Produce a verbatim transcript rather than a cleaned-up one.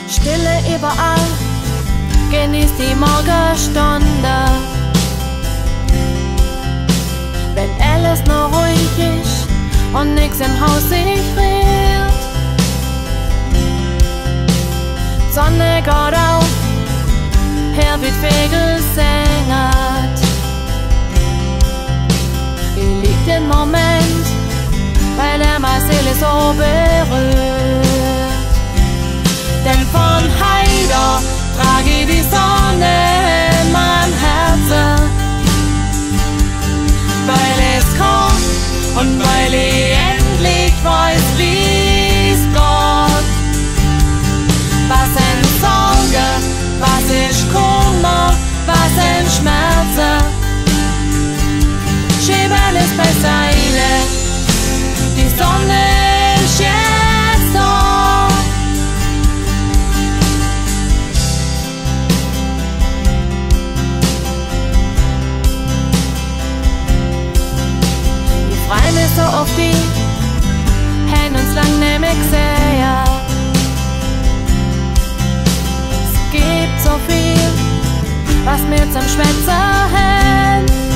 Stille überall, genieß die Morgenstunde. Wenn alles nur ruhig ist und nix im Haus sich rührt. Sonne geht auf, her wie Vögel singet. Ich lieb den Moment, weil er meine Seele so berührt. Denn von heida trag ich die Sonne in mein Herzen, weil es kommt und weil ich endlich weiß, wie's geht. Was sind Sorge, was ist Kummer, was sind Schmerzen? Schieben ist bei Seile, die Sonne ist jetzt da. Ich freu mich so auf die, haben uns lang nicht mehr gesehen. Es gibt so viel, was mir zum Schwätzen hält.